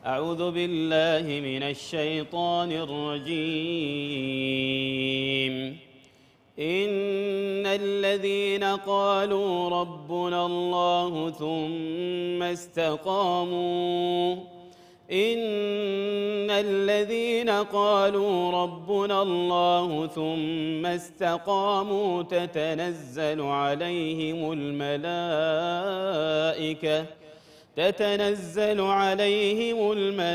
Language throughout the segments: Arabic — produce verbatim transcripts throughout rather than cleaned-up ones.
أعوذ بالله من الشيطان الرجيم. إن الذين قالوا ربنا الله ثم استقاموا إن الذين قالوا ربنا الله ثم استقاموا تتنزل عليهم الملائكة تتنزل عليهم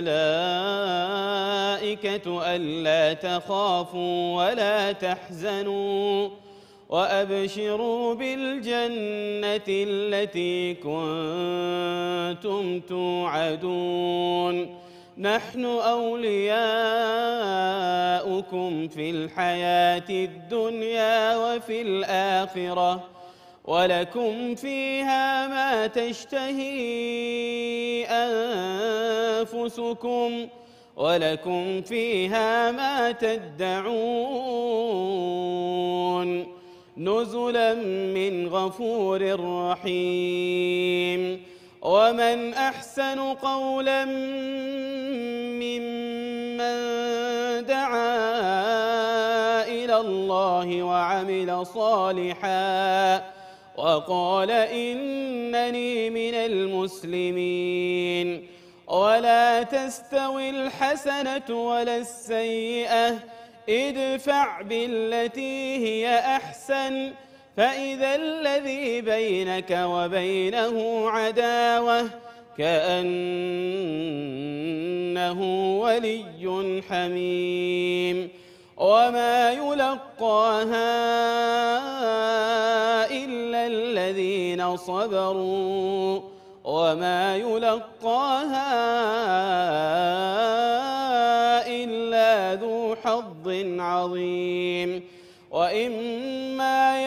الملائكة ألا تخافوا ولا تحزنوا وأبشروا بالجنة التي كنتم توعدون نحن أولياؤكم في الحياة الدنيا وفي الآخرة ولكم فيها ما تشتهي أنفسكم ولكم فيها ما تدعون نزلا من غفور رحيم. ومن أحسن قولا ممن دعا إلى الله وعمل صالحا وقال إنني من المسلمين. ولا تستوي الحسنة ولا السيئة ادفع بالتي هي أحسن فإذا الذي بينك وبينه عداوة كأنه ولي حميم. وما يلقاها إلا الذين صبروا وما يلقاها إلا ذو حظ عظيم. وإما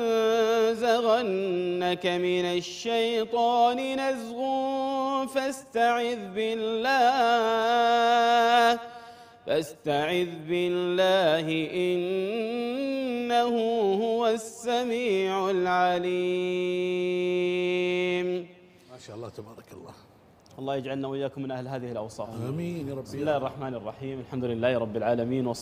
ينزغنك من الشيطان نزغ فاستعذ بالله فاستعذ بالله إنه هو السميع العليم. ما شاء الله تبارك الله. الله يجعلنا وإياكم من أهل هذه الأوصاف. آمين يا رب. بسم الله الرحمن الرحيم. الحمد لله رب العالمين.